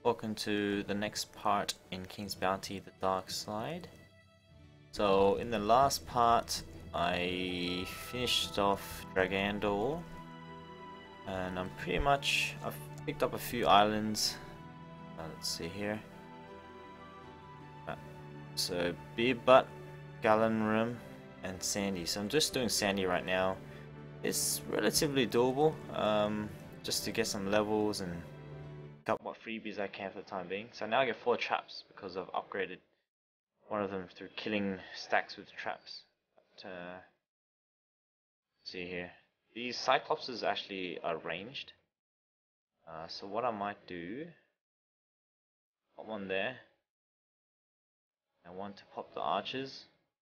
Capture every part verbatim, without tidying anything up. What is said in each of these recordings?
Welcome to the next part in King's Bounty, the Dark Slide. So in the last part I finished off Dragandor and I'm pretty much, I've picked up a few islands. Uh, let's see here. Uh, so Beerbutt, Gallenrim and Sandy. So I'm just doing Sandy right now. It's relatively doable, um, just to get some levels and up what freebies I can for the time being. So now I get four traps because I've upgraded one of them through killing stacks with traps. But, uh, see here, these Cyclopses actually are ranged. Uh, so what I might do, put one there, and one to pop the archers.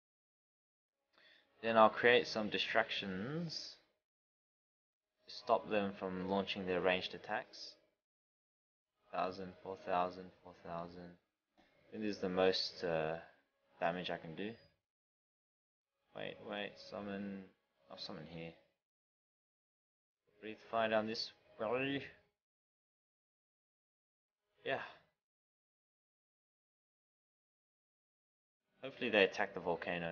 Then I'll create some distractions to stop them from launching their ranged attacks. Thousand, four thousand, four thousand. I think this is the most uh, damage I can do. Wait, wait, summon. I'll summon here. Breathe fire down this valley. Yeah. Hopefully they attack the volcano.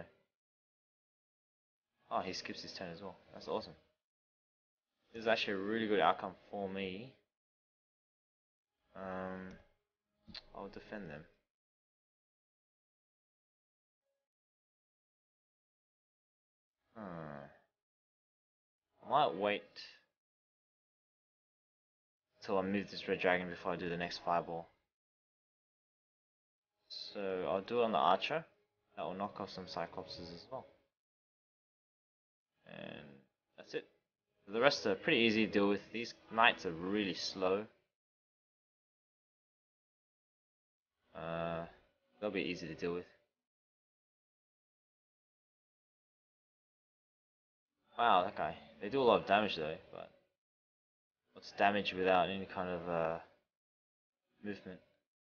Oh, he skips his turn as well. That's awesome. This is actually a really good outcome for me. Um, I'll defend them. Hmm. I might wait till I move this red dragon before I do the next fireball. So I'll do it on the archer. That will knock off some Cyclopses as well. And that's it. The rest are pretty easy to deal with. These knights are really slow. Uh, they'll be easy to deal with. Wow, that guy. They do a lot of damage though, but what's damage without any kind of uh, movement?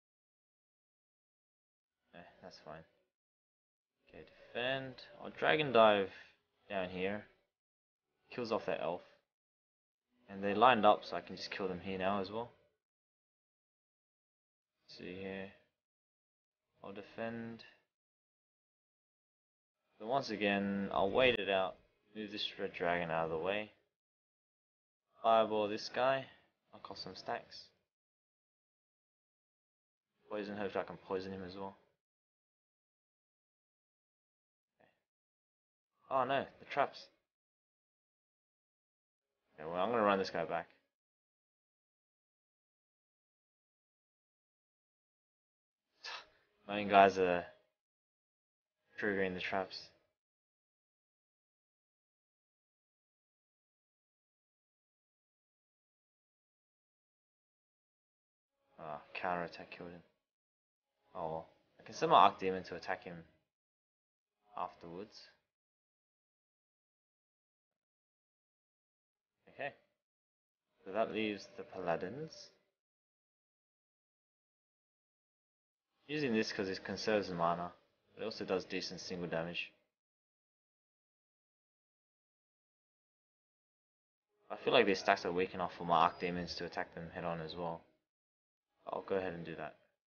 Eh, that's fine. Okay, defend. I'll dragon dive down here. Kills off that elf. And they lined up, so I can just kill them here now as well. Let's see here. I'll defend. So once again, I'll wait it out. Move this red dragon out of the way. Fireball this guy. I'll cost some stacks. Poison, hopefully I can poison him as well. Okay. Oh no, the traps. Okay, well I'm gonna run this guy back. Main guys are triggering the traps. Ah, oh, counter attack killed him. Oh well. I can send my Archdemon to attack him afterwards. Okay. So that leaves the Paladins. Using this because it conserves mana, but it also does decent single damage. I feel like these stacks are weak enough for my Archdemons to attack them head on as well. I'll go ahead and do that.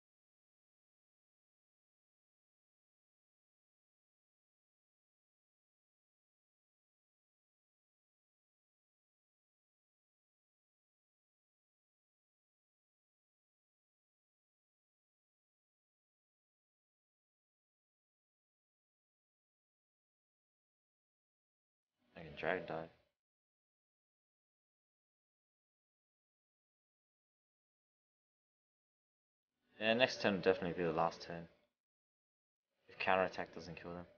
I can drag dive. Yeah, next turn will definitely be the last turn. If counter attack doesn't kill them.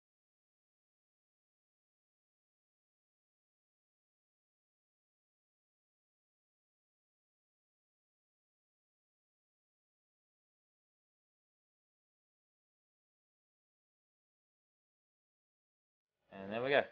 And there we go.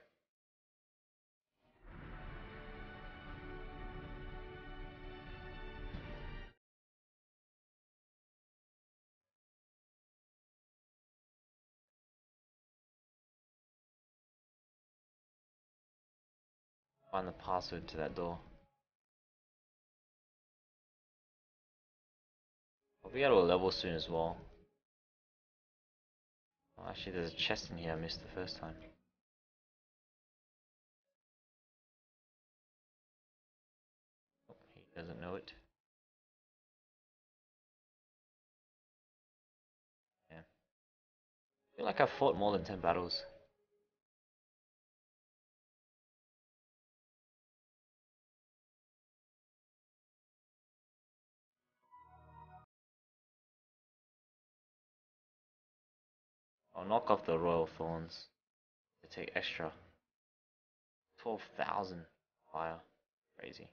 Find the password to that door. I'll be able to level soon as well. Oh, actually, there's a chest in here I missed the first time. Oh, he doesn't know it. Yeah. I feel like I've fought more than ten battles. I'll knock off the Royal Thorns. They take extra. twelve thousand fire. Crazy.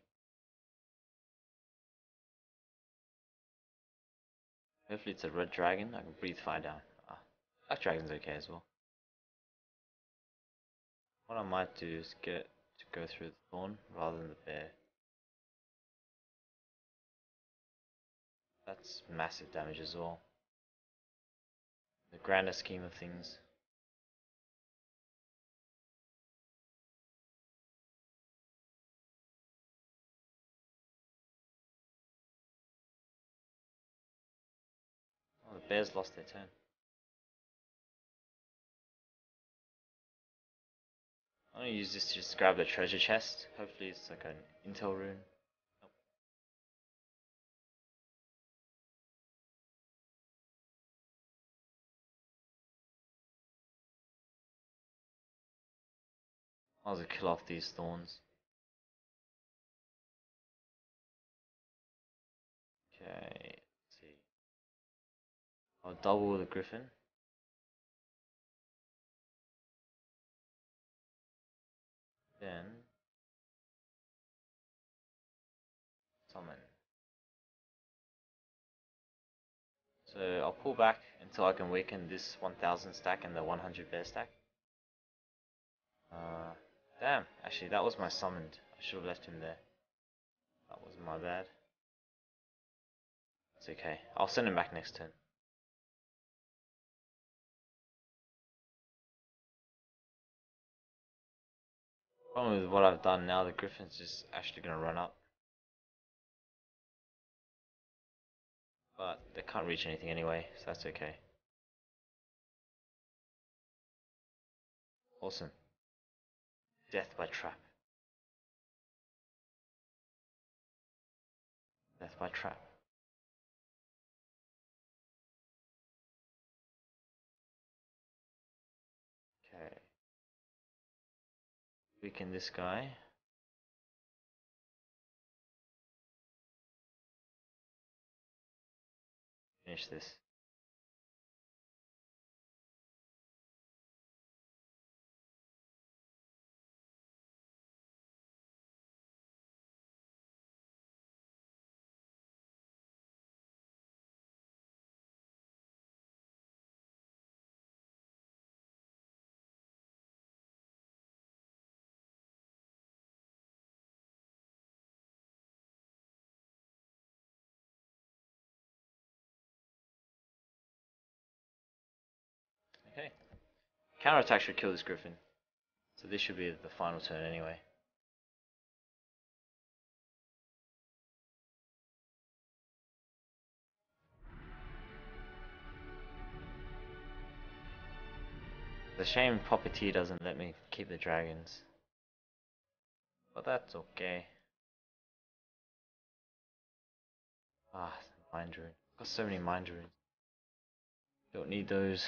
Hopefully it's a red dragon. I can breathe fire down. Ah, black dragon's okay as well. What I might do is get it to go through the thorn rather than the bear. That's massive damage as well. The grander scheme of things. Oh, the bears lost their turn. I'm gonna use this to just grab the treasure chest. Hopefully it's like an intel rune. Nope. I'll just kill off these thorns. Okay, let's see. I'll double the griffin. Then summon. So I'll pull back until I can weaken this one thousand stack and the one hundred bear stack. Uh, damn, actually that was my summoned. I should have left him there. That was my bad. It's okay. I'll send him back next turn. Problem with what I've done now, the griffin's just actually gonna run up. But they can't reach anything anyway, so that's okay. Awesome. Death by trap. Death by trap. Okay. Weaken this guy. Finish this. Okay. Counterattack should kill this griffin. So this should be the final turn anyway. It's a shame Puppeteer doesn't let me keep the dragons. But that's okay. Ah, mind rune. Got so many mind runes. Don't need those.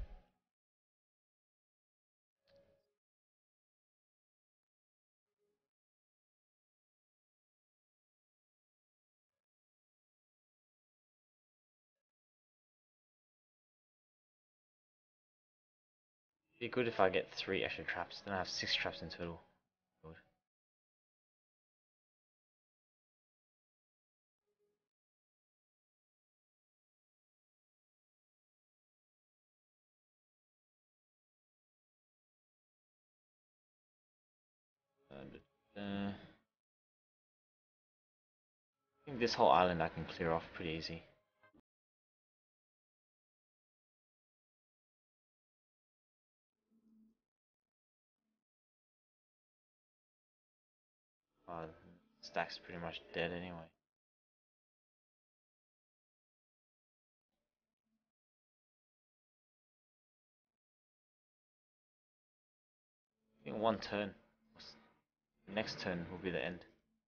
Be good if I get three extra traps. Then I have six traps in total. Good. Uh, uh, I think this whole island I can clear off pretty easy. Uh, Stack's pretty much dead anyway. think one turn. Next turn will be the end.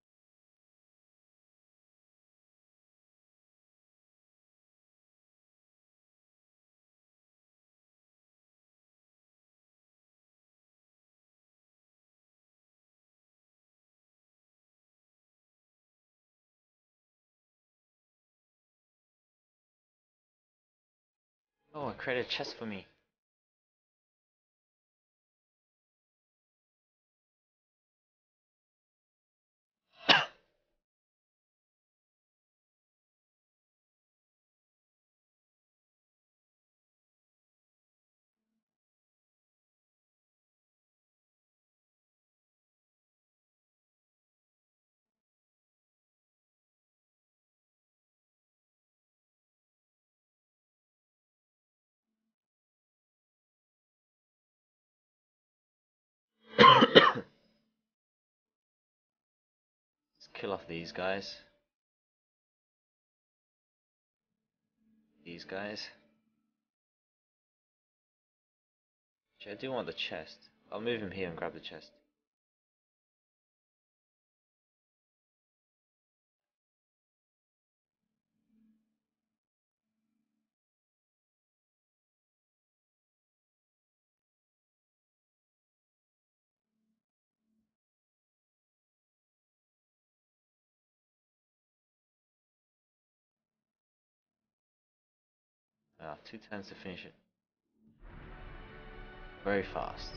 Oh, it created a chest for me. Let's kill off these guys. These guys. Actually, I do want the chest. I'll move him here and grab the chest. Ah, two turns to finish it. Very fast.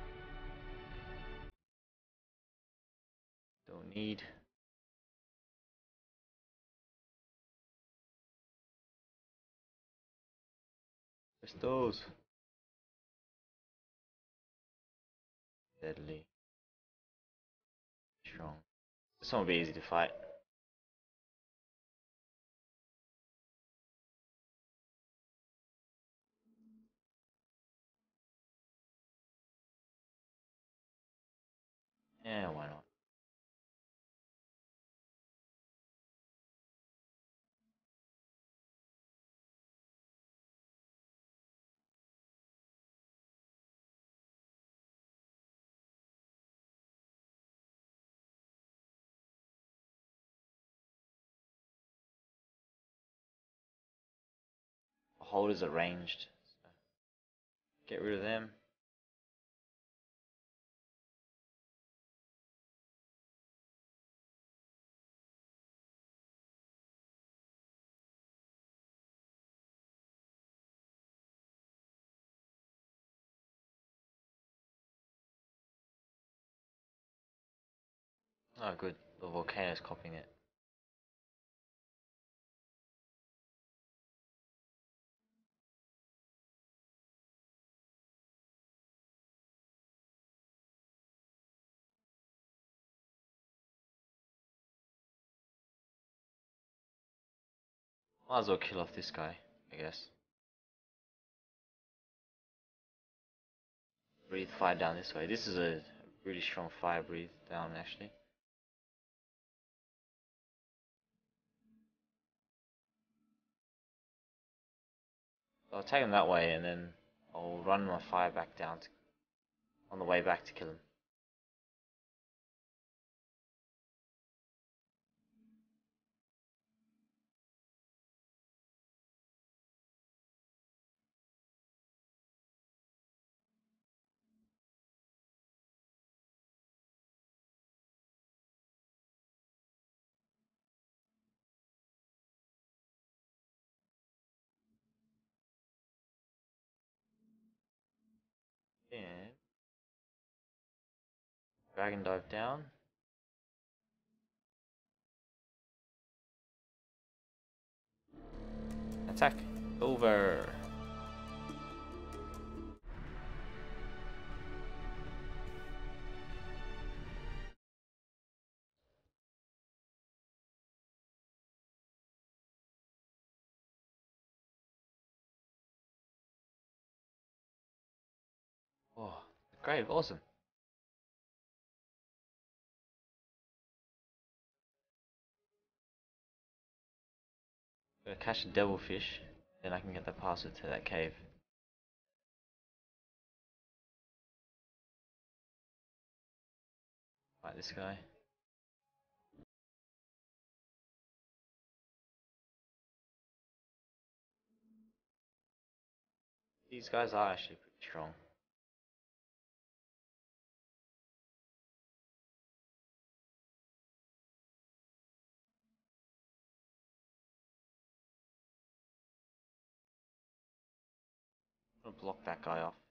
Don't need. Pistols. Deadly. Strong. This one will be easy to fight. Yeah, why not? Holders are ranged. So get rid of them. Oh, good. The volcano's copying it. Might as well kill off this guy, I guess. Breathe fire down this way. This is a really strong fire breathe down, actually. So I'll take him that way, and then I'll run my fire back down to, on the way back to kill him. And dragon dive down. Attack. Over. Oh, great, awesome. Gonna catch a devilfish, then I can get the password to that cave. Fight this guy. These guys are actually pretty strong. I'm gonna block that guy off.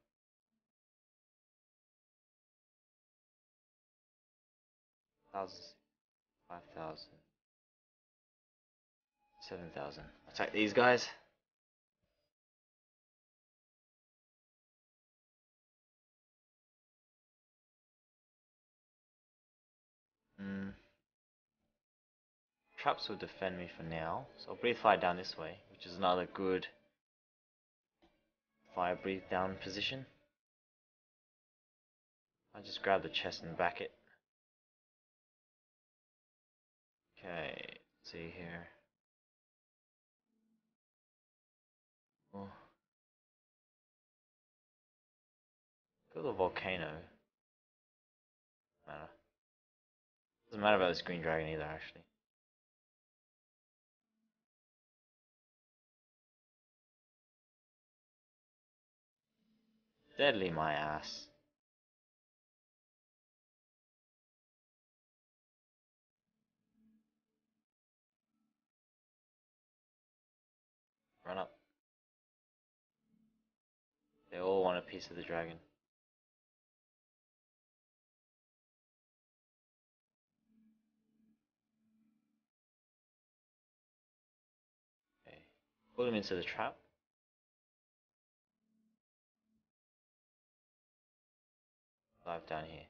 Thousand, five thousand, seven thousand. Attack these guys. Hmm. Traps will defend me for now, so I'll breathe fire down this way, which is another good fire breathe down position. I just grab the chest and back it. Okay, let's see here. Oh. Go to the volcano. Matter. Doesn't matter about this green dragon either, actually. Deadly my ass. Run up. They all want a piece of the dragon. Okay. Put him into the trap. Dive down here.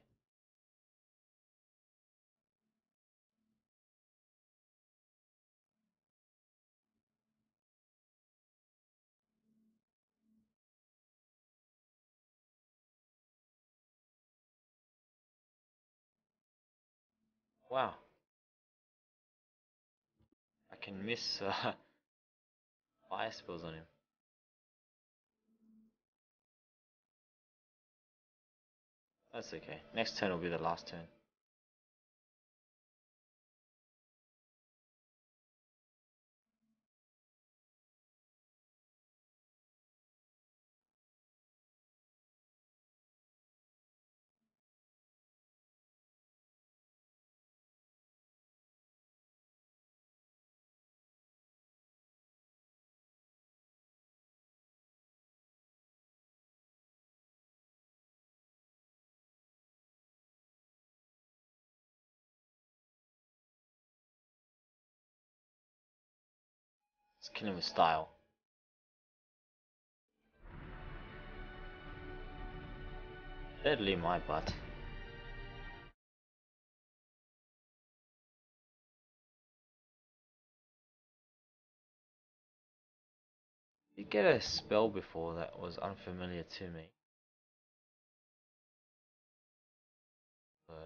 Wow. I can miss uh, fire spells on him. That's okay. Next turn will be the last turn. Let's kill him with style. Deadly my butt. Did you get a spell before that was unfamiliar to me? Uh,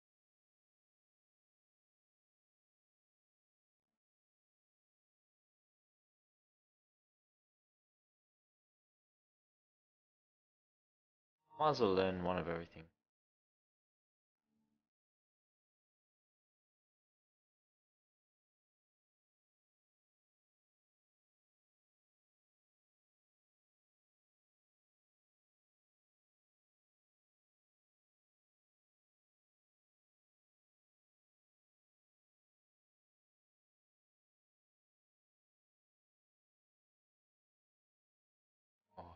might as well learn one of everything. Oh,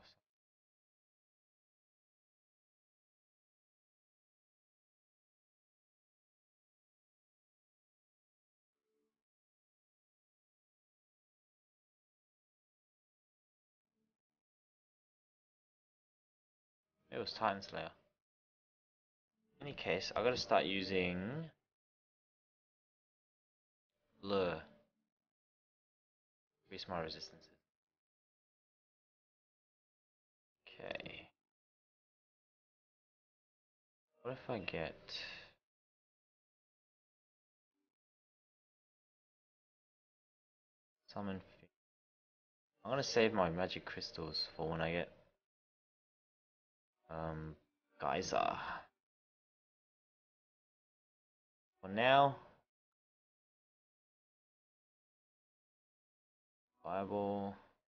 it was Titan Slayer. In any case, I gotta start using Lure. Increase my resistances. Okay. What if I get summon? I'm gonna save my magic crystals for when I get um Geyser. For now, Bible.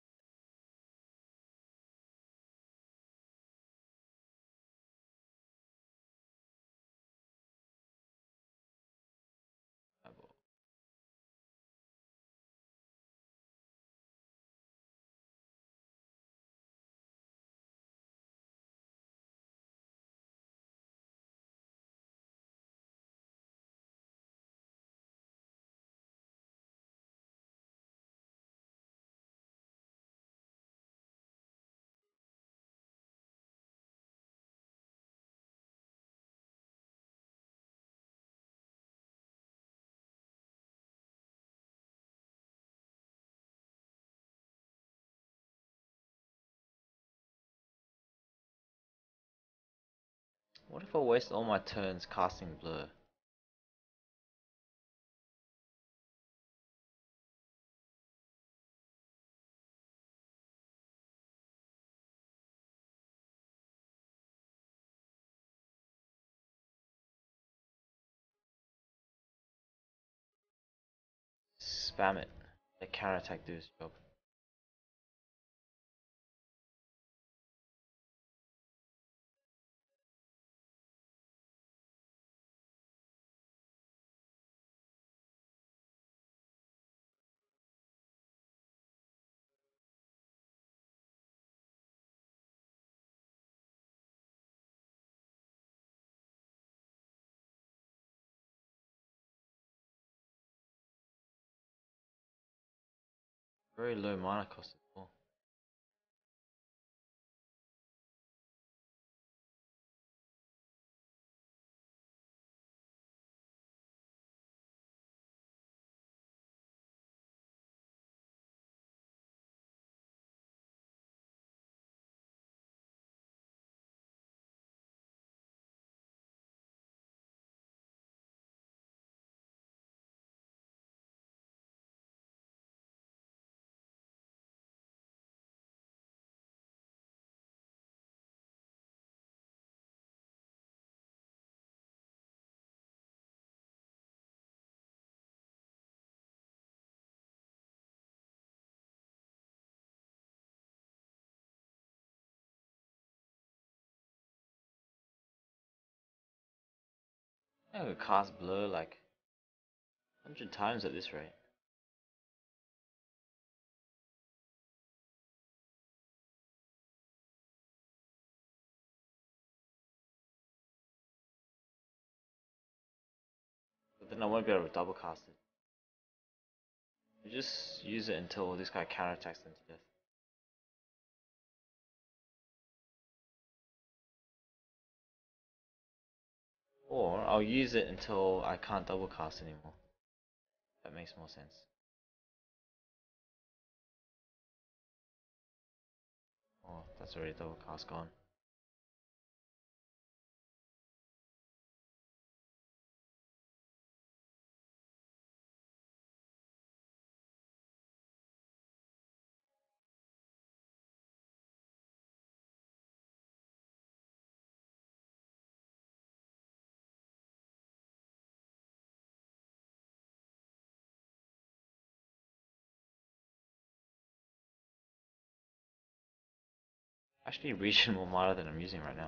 Bible. What if I waste all my turns casting blur? Spam it. Let counter attack do its job. Very low mana cost as well. I could cast blur like one hundred times at this rate. But then I won't be able to double cast it. You just use it until this guy counterattacks them to death. Or I'll use it until I can't double cast anymore. That makes more sense. Oh, that's already double cast gone. Actually, reaching more mana than I'm using right now.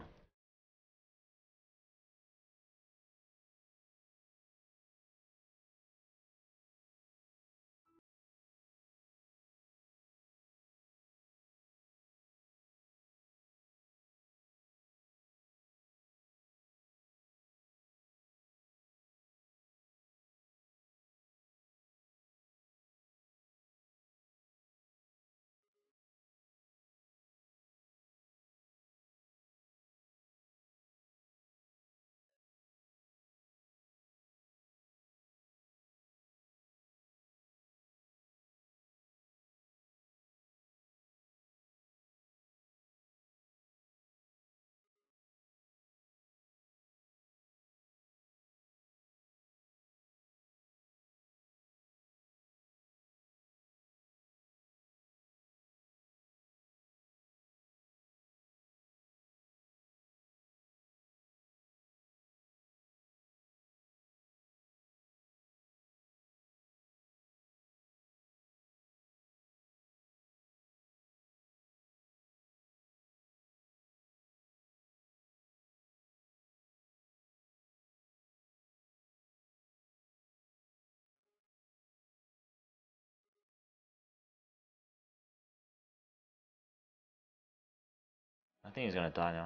I think he's gonna die now.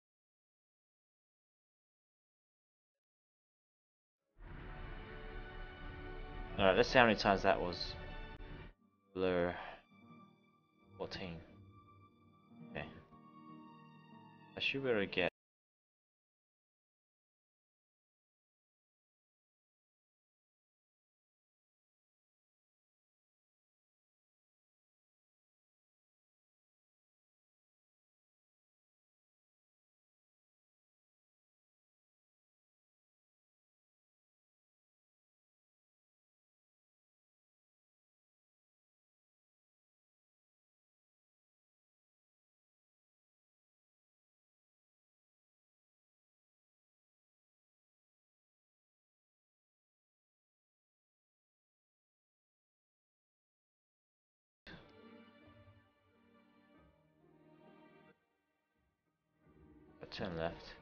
Alright, let's see how many times that was. Blur. fourteen. Okay. I should be able to get. Turn left.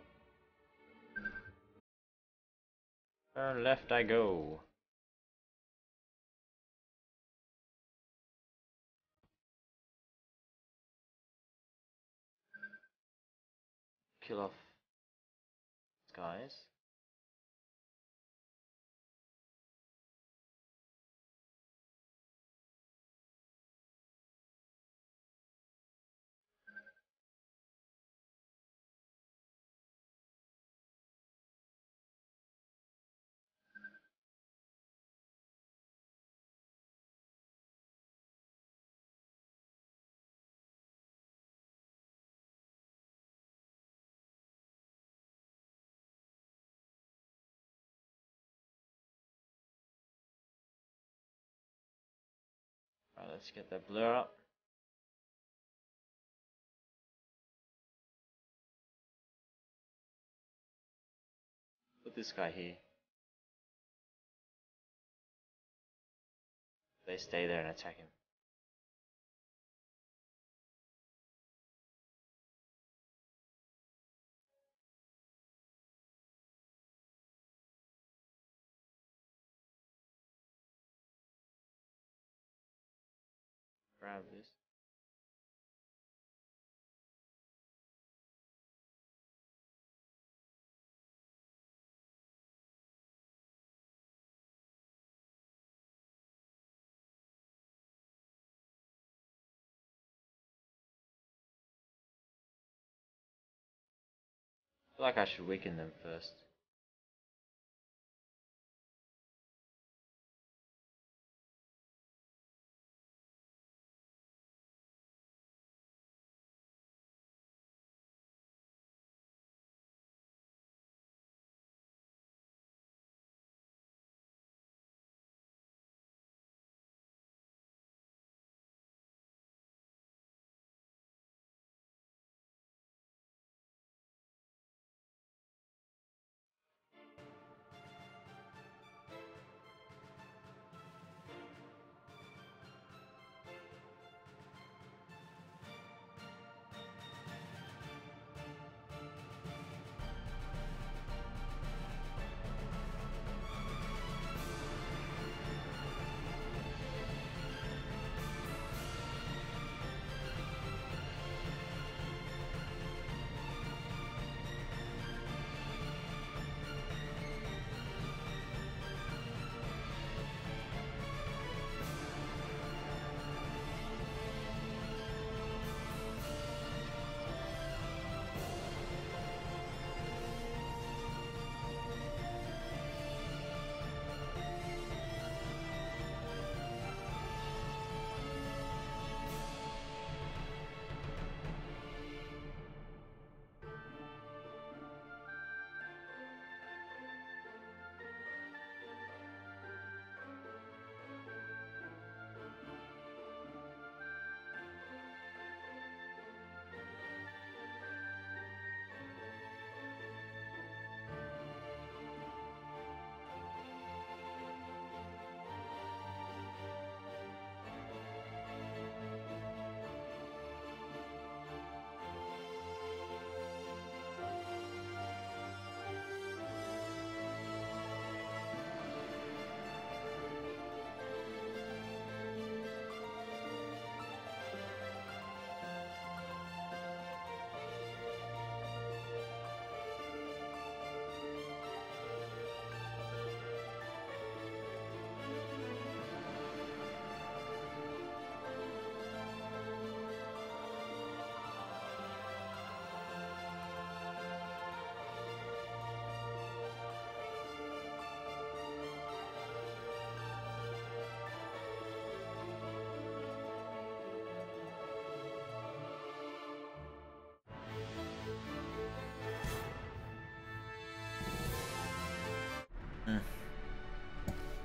Turn left I go. Kill off guys. Alright, let's get that blur up. Put this guy here. They stay there and attack him. Grab this. I feel like I should weaken them first.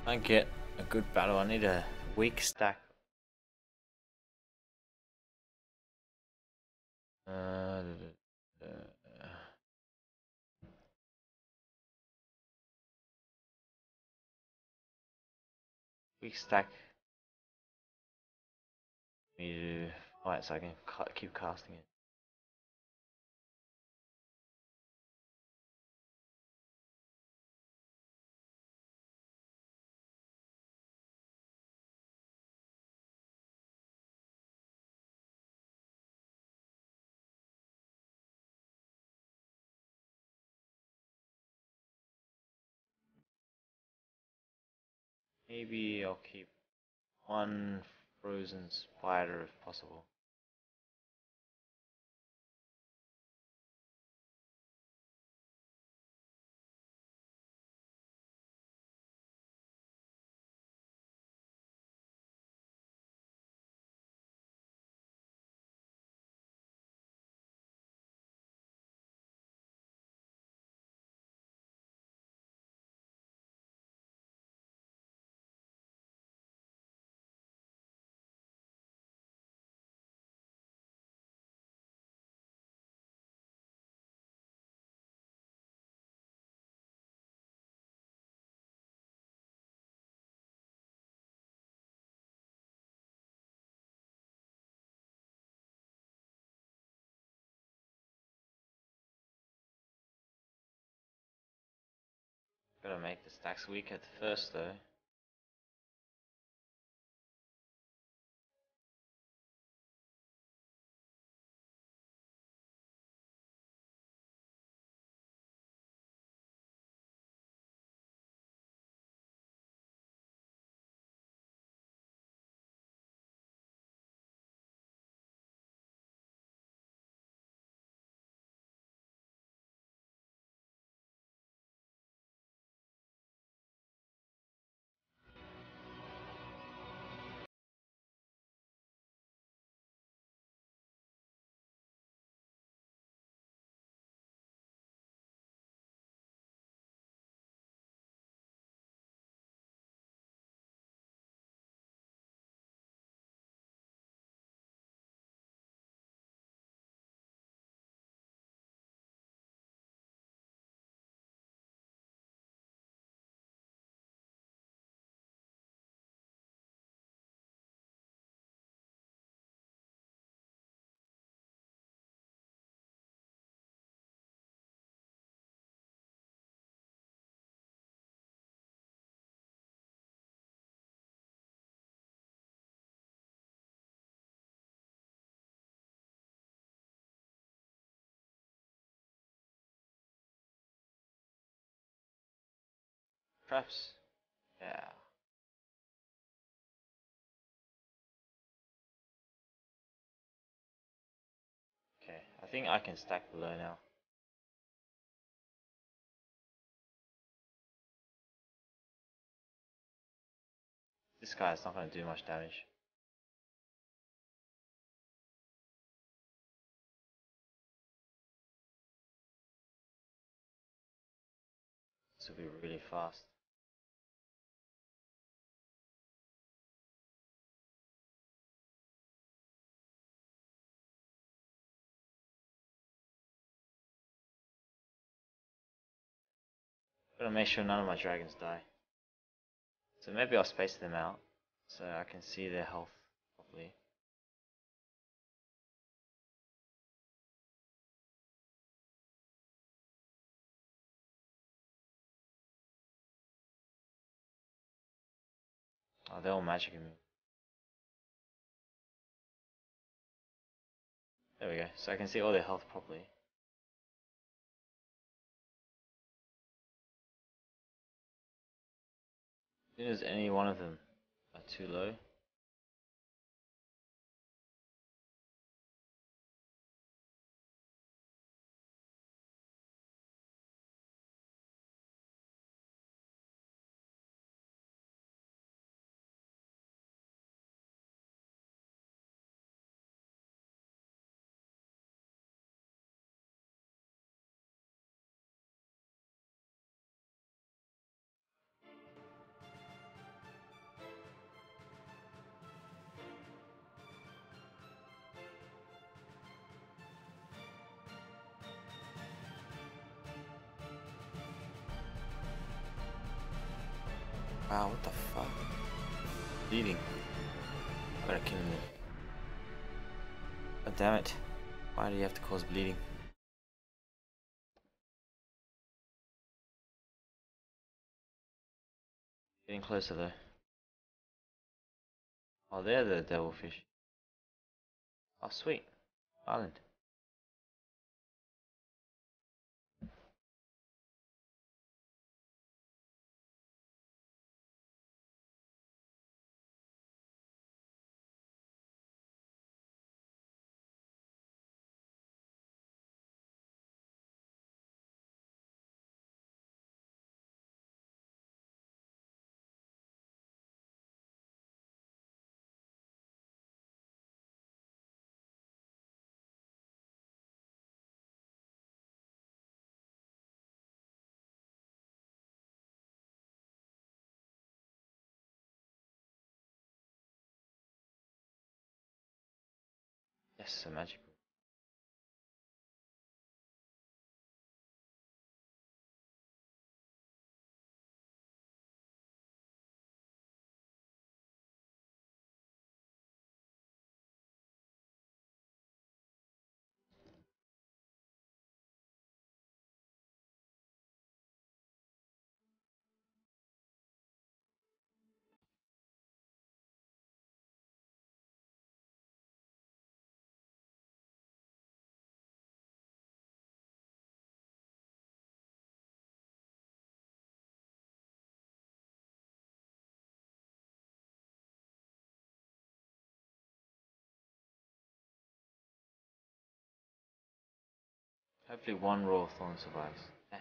I get a good battle. I need a weak stack. Uh, uh, weak stack. Me to right, so I can ca keep casting it. Maybe I'll keep one frozen spider if possible. Gotta make the stacks weak at first though. Traps. Yeah. Okay, I think I can stack below now. This guy is not gonna do much damage. This will be really fast. Gotta make sure none of my dragons die. So maybe I'll space them out so I can see their health properly. Oh, they're all magic immune. There we go. So I can see all their health properly. As soon as any one of them are too low, Wow, what the fuck? Bleeding. Gotta kill him. God damn it. Why do you have to cause bleeding? Getting closer though. Oh, they're the devilfish. Oh, sweet. Island. Yes, a magic. Hopefully one raw thorn survives. Eh.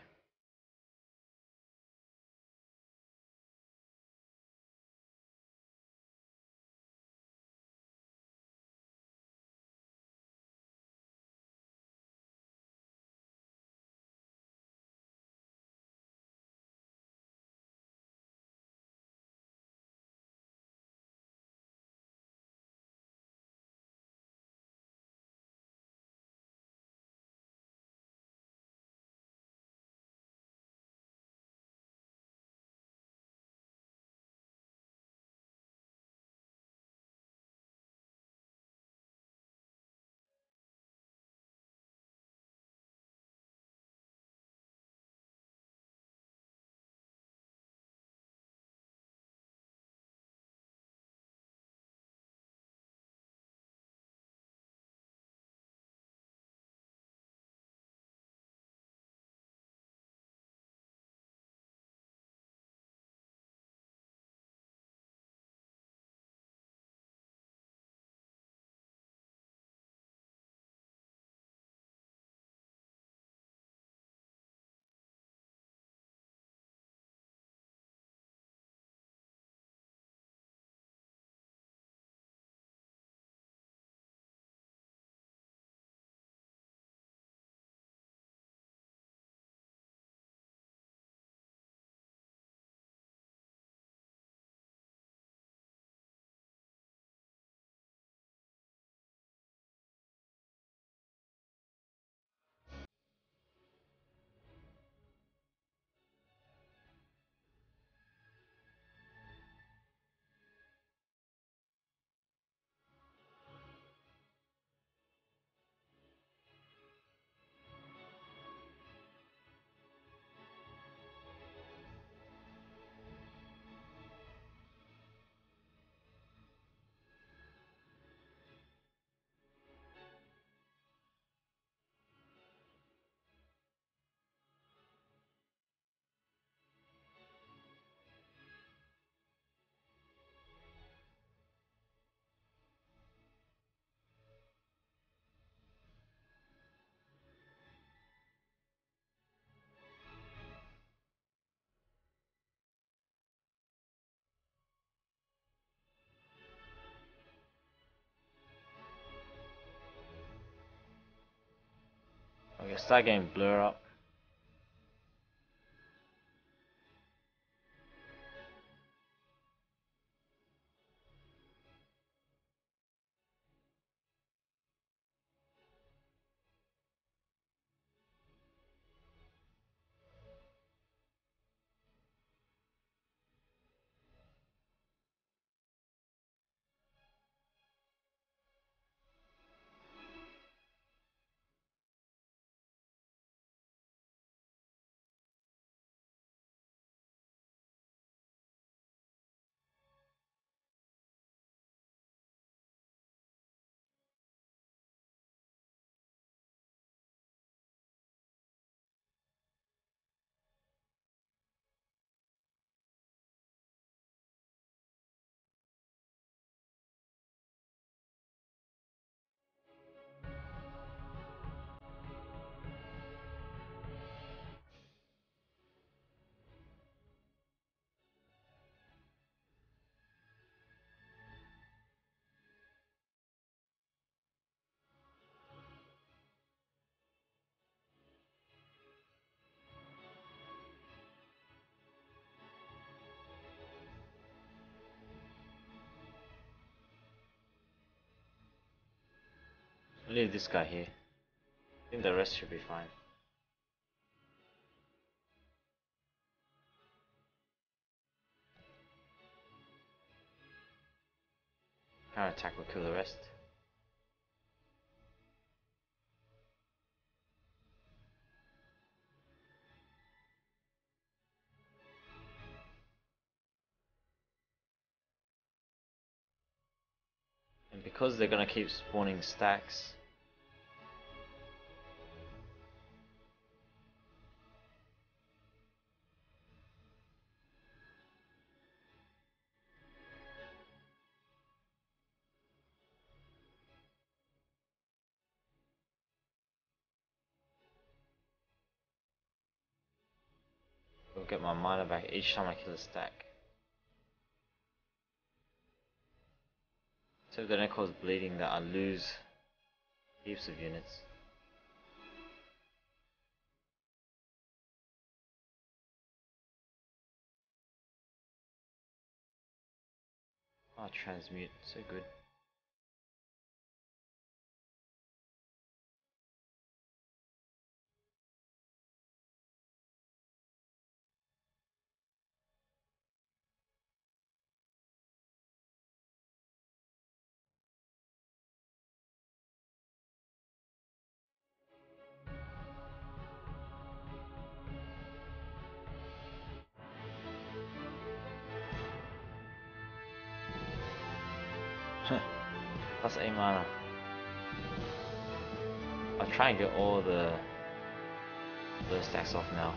Okay, start getting blur up. leave this guy here. I think the rest should be fine. Counter attack will kill the rest. And because they're gonna keep spawning stacks, I'll get my mana back each time I kill a stack. So if they don't cause bleeding, that I lose heaps of units. Oh, transmute, so good. Plus eight mana. I'll try and get all the the stacks off now.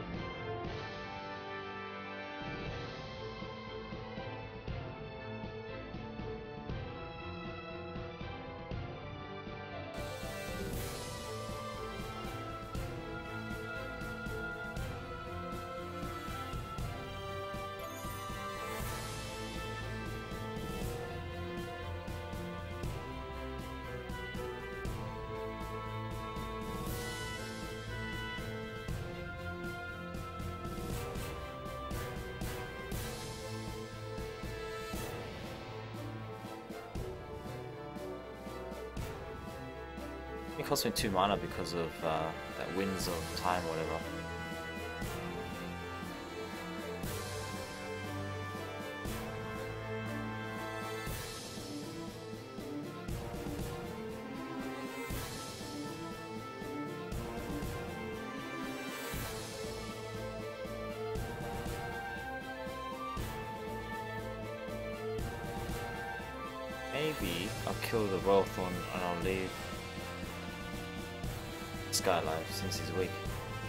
It cost me two mana because of uh, that Winds of Time or whatever. Maybe I'll kill the Royalthorn and I'll leave Sky alive since he's weak.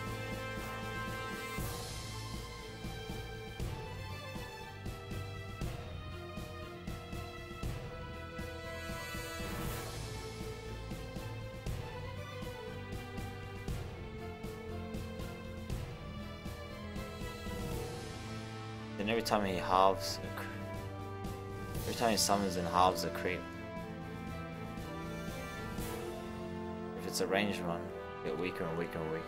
Then every time he halves, a cre- every time he summons and halves a creep. If it's a ranged one, get weaker and weaker and weaker.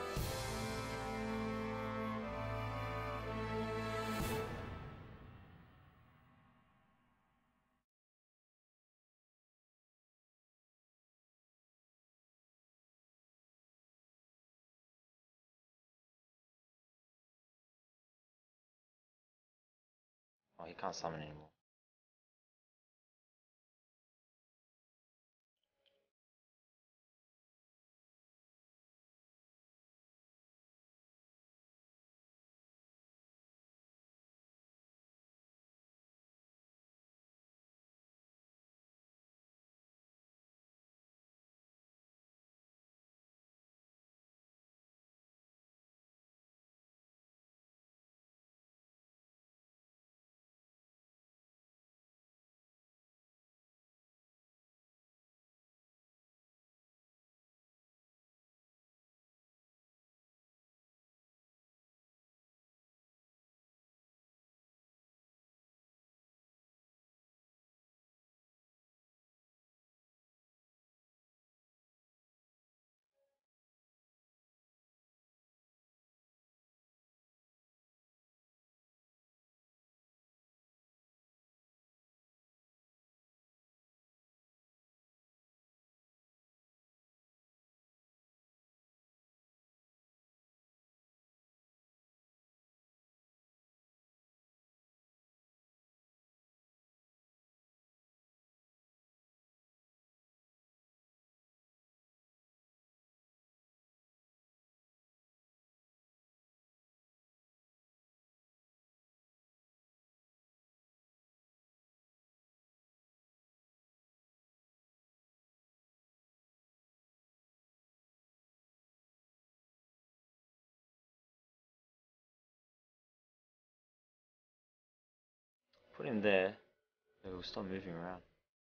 Oh, he can't summon anymore. Put him there, it will stop moving around.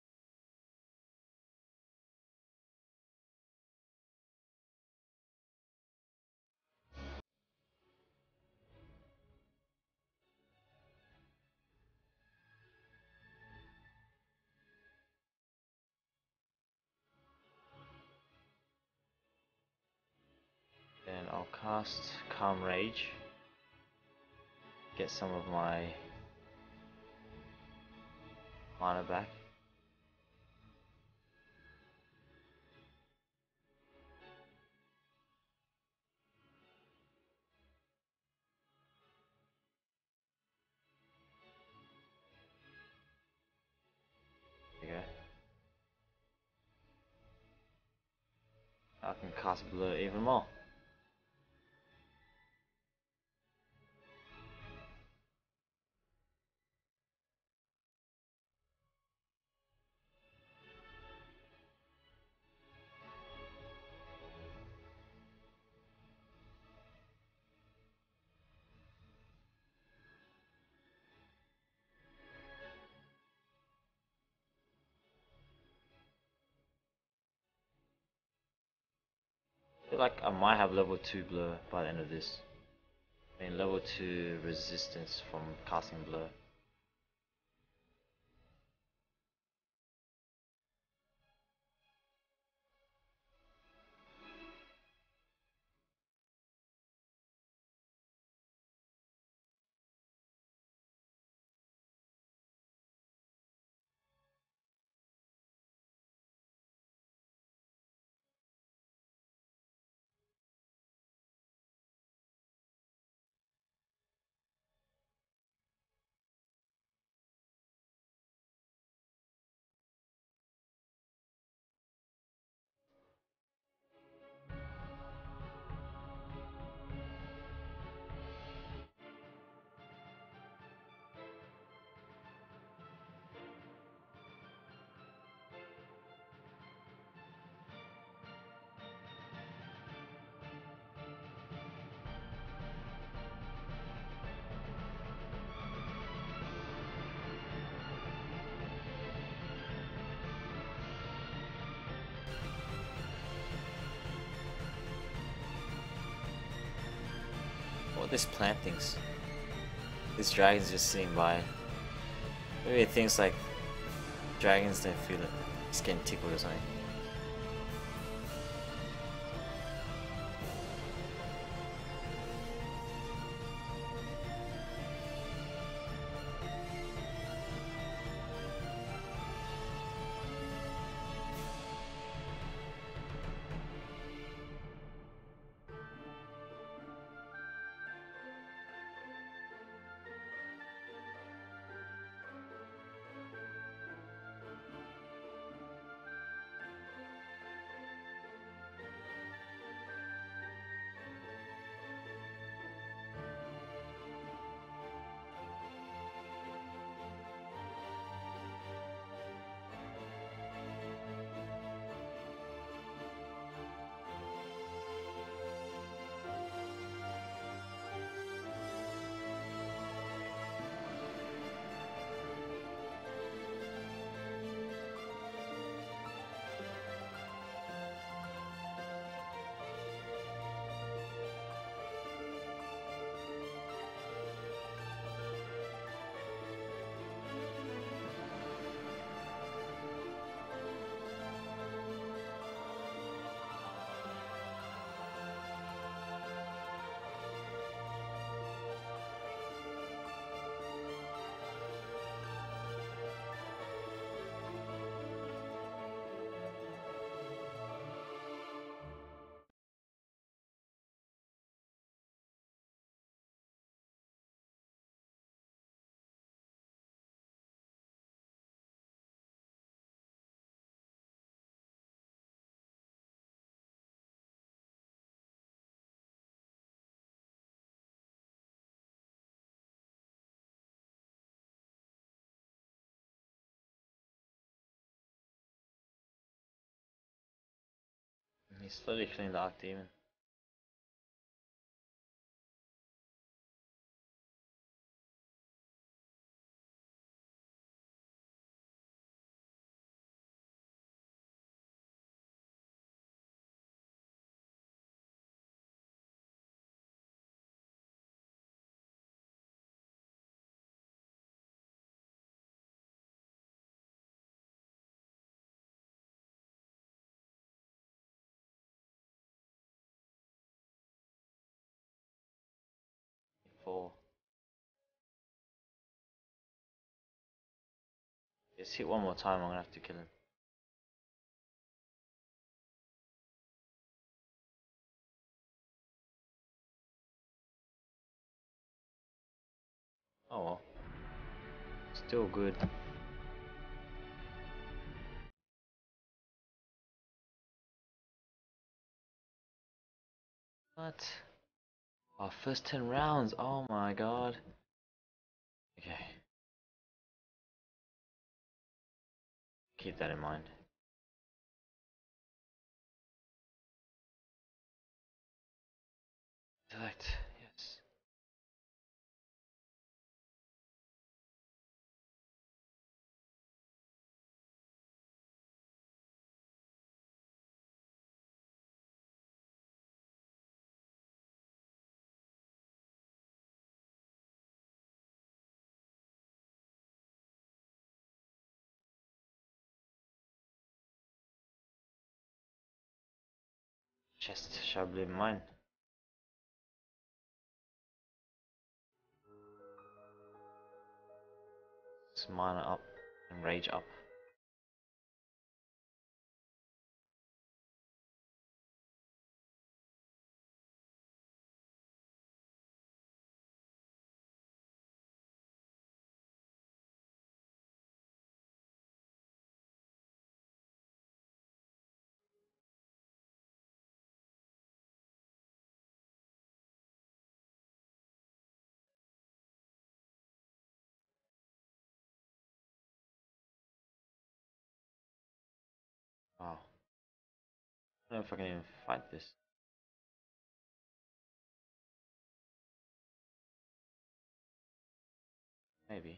Then I'll cast Calm Rage. Get some of my mana back. There you go. I can cast Blur even more. I feel like I might have level two Blur by the end of this. I mean level two resistance from casting Blur. What this plant thinks. This dragon's just sitting by. Maybe it thinks like dragons don't feel it. It's getting tickled or something. He's slowly killing the Archdemon. four. Just hit one more time, I'm gonna have to kill him. Oh well. Still good. What? Our first ten rounds, oh my god. Okay. Keep that in mind. Select, yes. Chest, shall I believe mine? It's mana up and rage up. Wow. I don't know if I can even fight this. Maybe.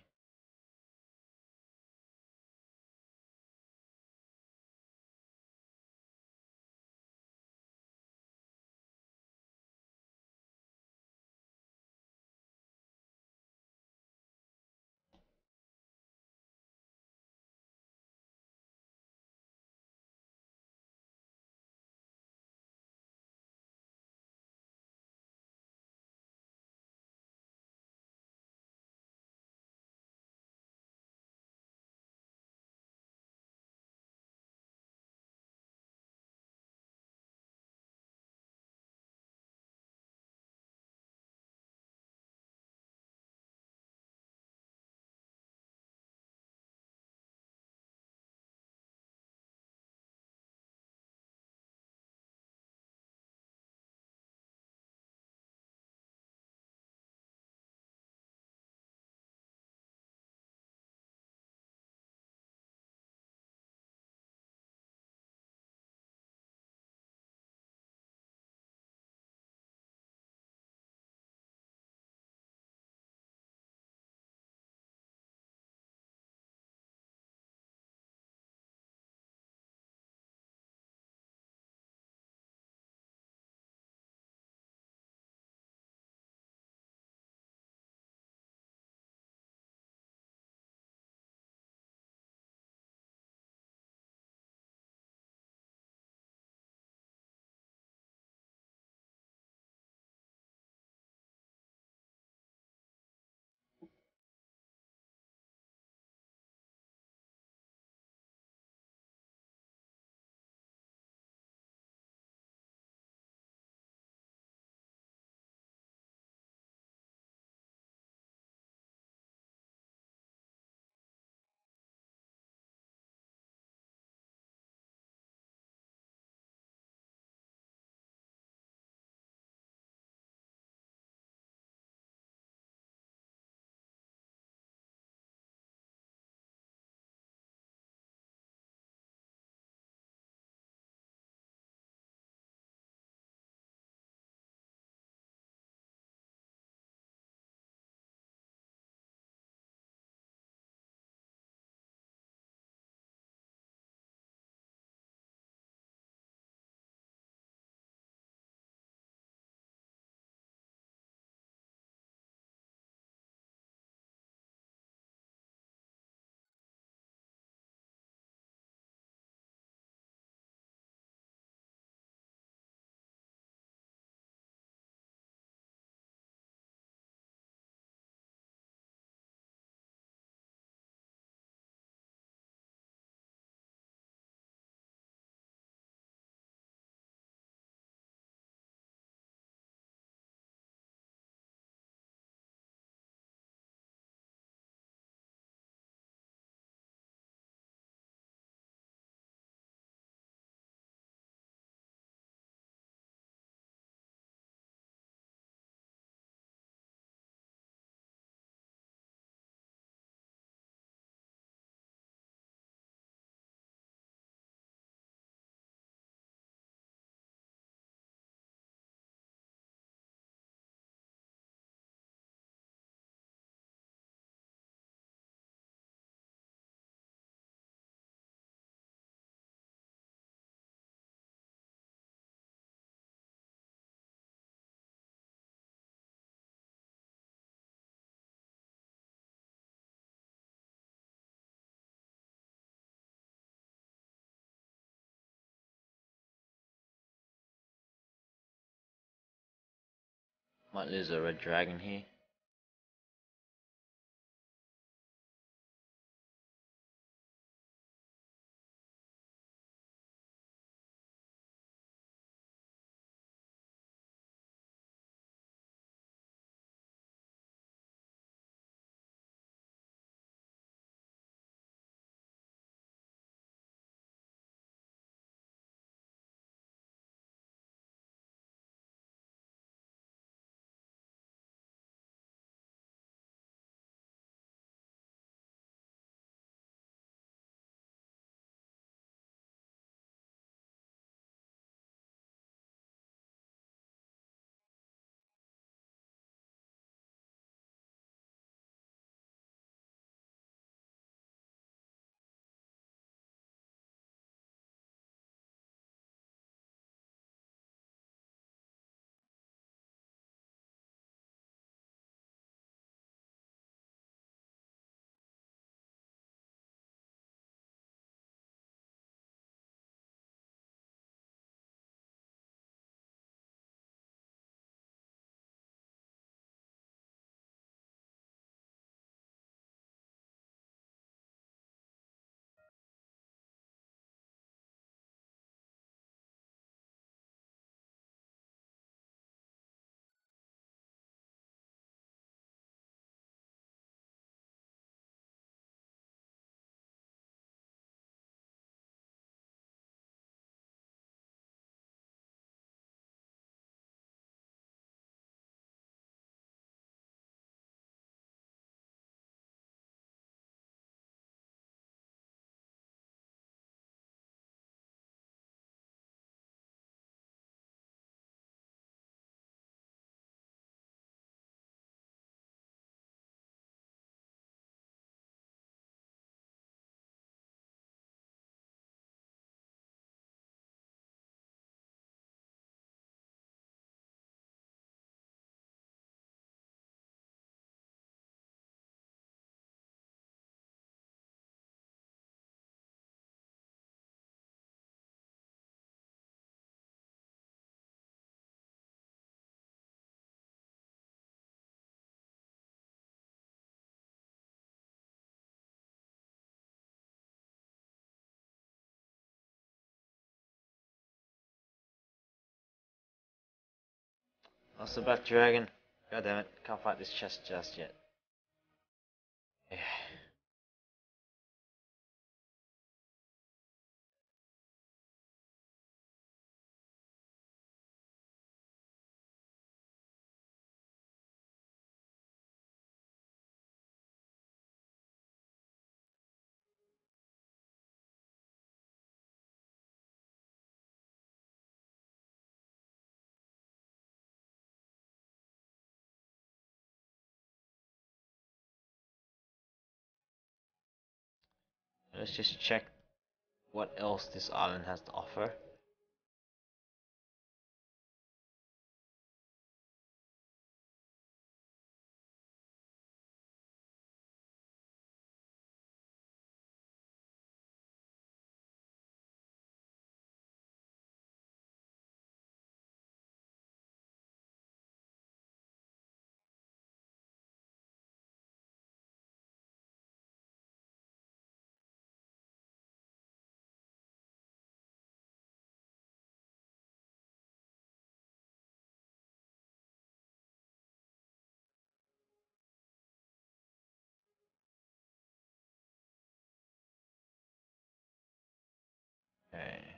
Might lose a red dragon here. That's the back dragon. God damn it, can't fight this chest just yet. Yeah. Let's just check what else this island has to offer. Okay.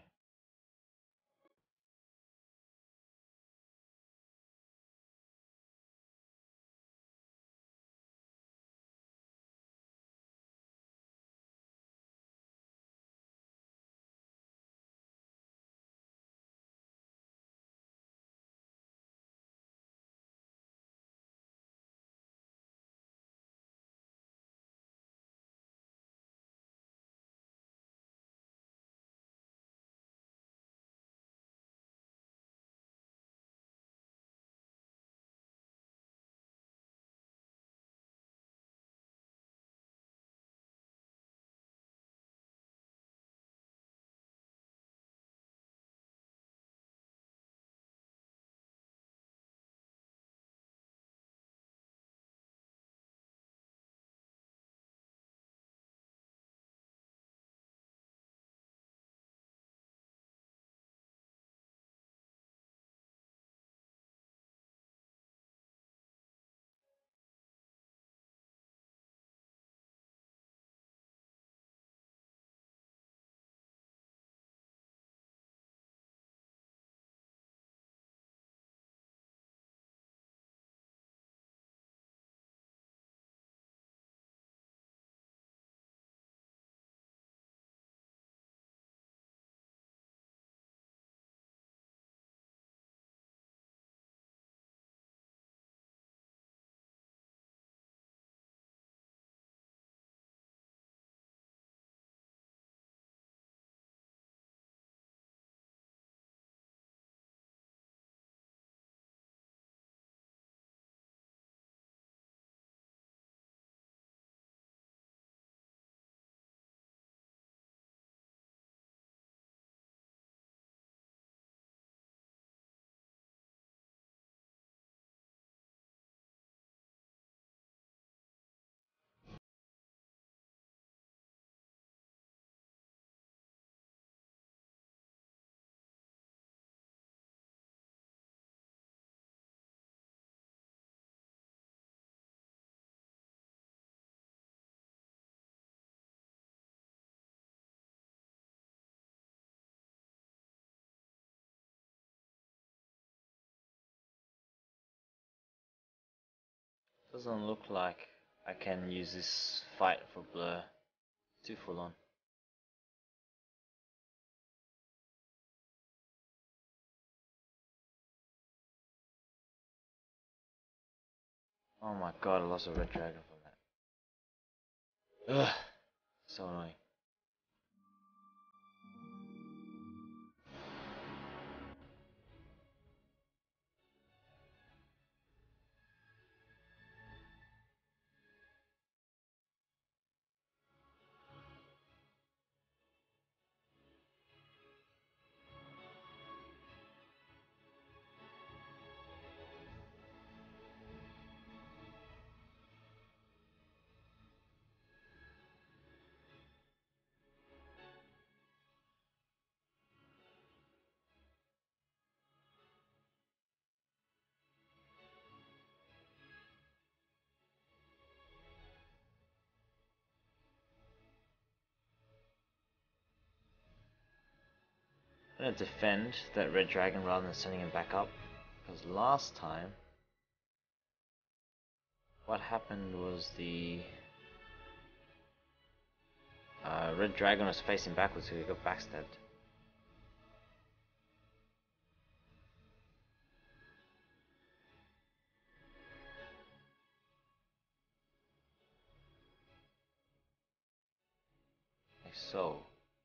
Doesn't look like I can use this fight for blur. Too full on. Oh my god, I lost a red dragon from that. Ugh, so annoying. I'm gonna defend that red dragon rather than sending him back up, because last time what happened was the uh, red dragon was facing backwards, so he got backstabbed. Like so.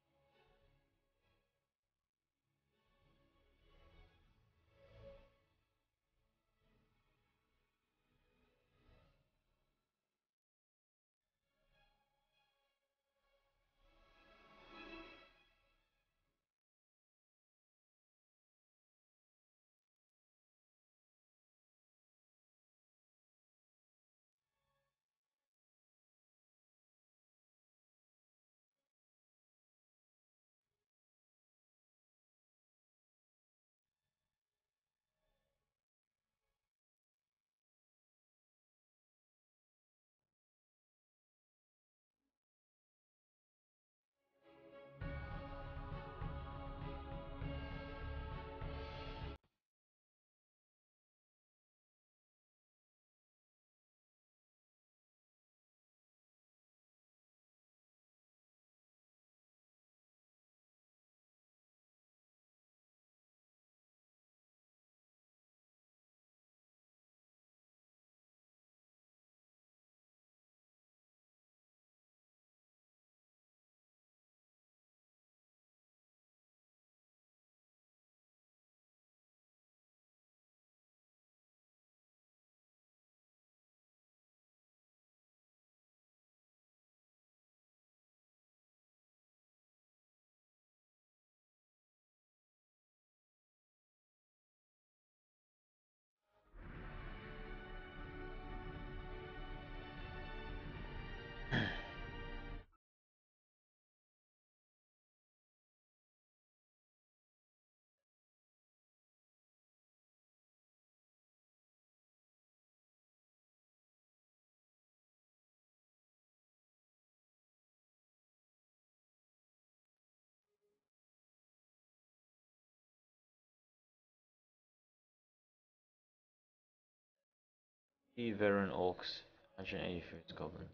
Three veteran orcs, one hundred eighty foot goblins.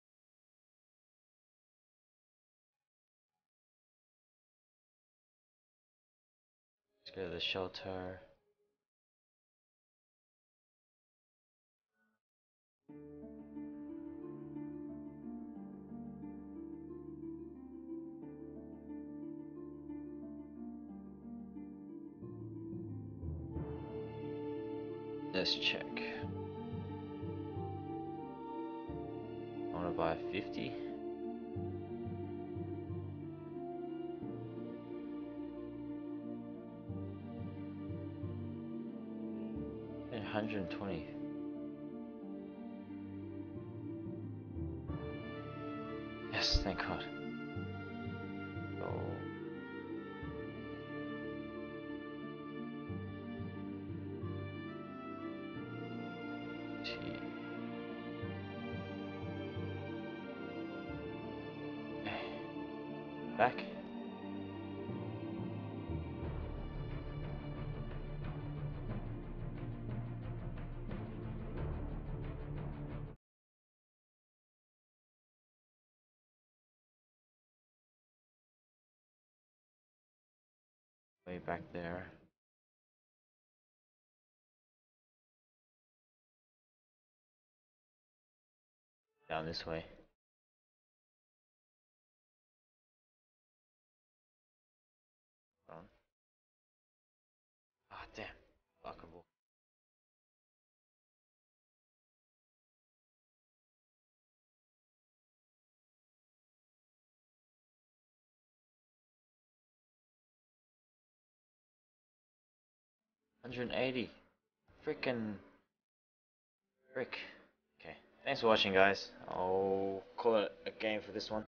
Let's go to the shelter. Let's check. I want to buy a fifty. And one hundred twenty. Yes, thank God. Oh. Gee. Back. Way back there. Down this way. On. Ah, damn. Fuckable. one hundred eighty. Freaking. Frick. Okay. Thanks for watching, guys. I'll call it a game for this one.